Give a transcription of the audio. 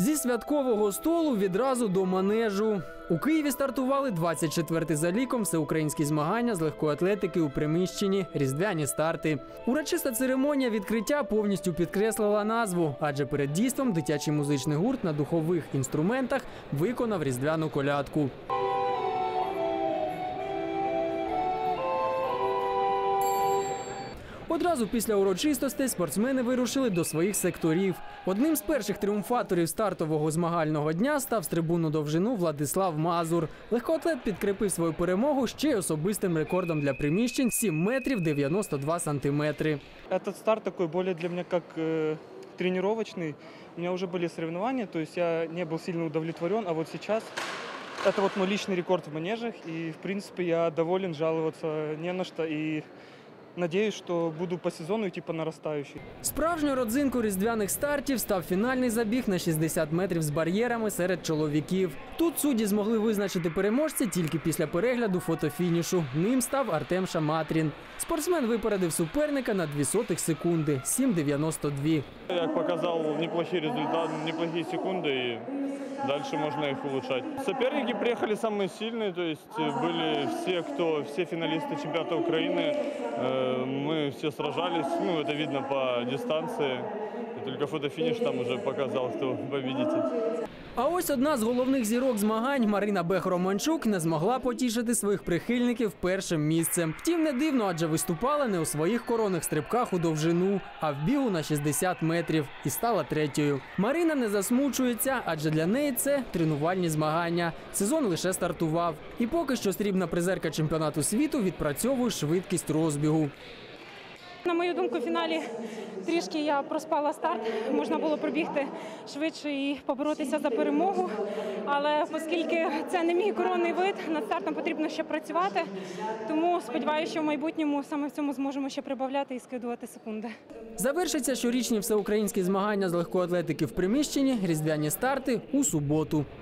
Зі святкового столу відразу до манежу. У Києві стартували 24-й за ліком всеукраїнські змагання з легкої атлетики у приміщенні «Різдвяні старти». Урочиста церемонія відкриття повністю підкреслила назву, адже перед дійством дитячий музичний гурт на духових інструментах виконав різдвяну колядку. Одразу після урочистостей спортсмени вирушили до своїх секторів. Одним з перших тріумфаторів стартового змагального дня став стрибун у довжину Владислав Мазур. Легкоатлет підкріпив свою перемогу ще й особистим рекордом для приміщень – 7 метрів 92 сантиметри. Этот старт такой более для меня как тренировочный. У меня уже были соревнования, то есть я не был сильно удовлетворен, а вот сейчас это вот мой личный рекорд в манежах. И в принципе я доволен, жаловаться не на что. И надіюсь, що буду по сезону йти по наростаючій. Справжньою родзинкою різдвяних стартів став фінальний забіг на 60 метрів з бар'єрами серед чоловіків. Тут судді змогли визначити переможця тільки після перегляду фотофінішу. Ним став Артем Шаматрін. Спортсмен випередив суперника на 0,02 секунди – 7,92. Як показав, неплохий результат, неплохі секунди і дальше можно их улучшать. Соперники приехали самые сильные, то есть были все финалисты чемпионата Украины. Мы все сражались, это видно по дистанции. И только фотофиниш там уже показал, кто победитель. А ось одна з головних зірок змагань Марина Бех-Романчук не змогла потішити своїх прихильників першим місцем. Втім, не дивно, адже виступала не у своїх коронних стрибках у довжину, а в бігу на 60 метрів і стала третьою. Марина не засмучується, адже для неї це тренувальні змагання. Сезон лише стартував. І поки що срібна призерка чемпіонату світу відпрацьовує швидкість розбігу. На мою думку, в фіналі трішки я проспала старт. Можна було пробігти швидше і поборотися за перемогу. Але оскільки це не мій коронний вид, над стартом потрібно ще працювати. Тому сподіваюся, що в майбутньому саме в цьому зможемо ще прибавляти і скидувати секунди. Завершаться щорічні всеукраїнські змагання з легкої атлетики в приміщенні «Різдвяні старти» у суботу.